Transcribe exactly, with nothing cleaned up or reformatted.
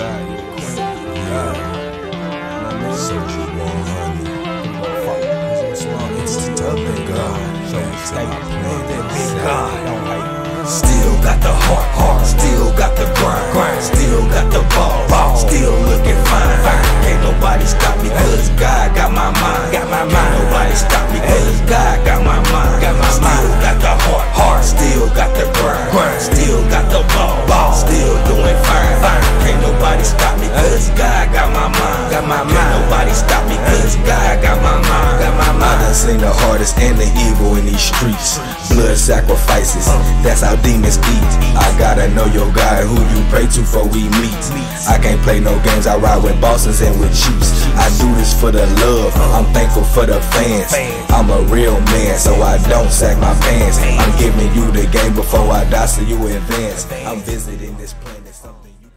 God, you're the queen. God. My name is Soulja one hundred. It's the tough big God. So it's like that big God. Still got the heart, heart. Still got the grind, grind. Still got the ball, ball. Still looking fine, fine. Can't nobody stop me, cause God got my mind, got my mind. Can't nobody stop me, cause God got my mind, got my mind. Still got the heart, heart. Still got the grind, grind. Still got the ball, ball. Still doing fine, fine. Can't nobody stop me, cause God got my mind, got my mind. Can't nobody stop me, cause God got my mind, got my mind. I done seen the hardest and the evil in these streets. Blood sacrifices, that's how demons eat. I gotta know your God, who you pray to before we meet. I can't play no games, I ride with bosses and with chiefs. I do this for the love, I'm thankful for the fans. I'm a real man, so I don't sack my pants. I'm giving you the game before I die, so you advance. I'm visiting this planet, something you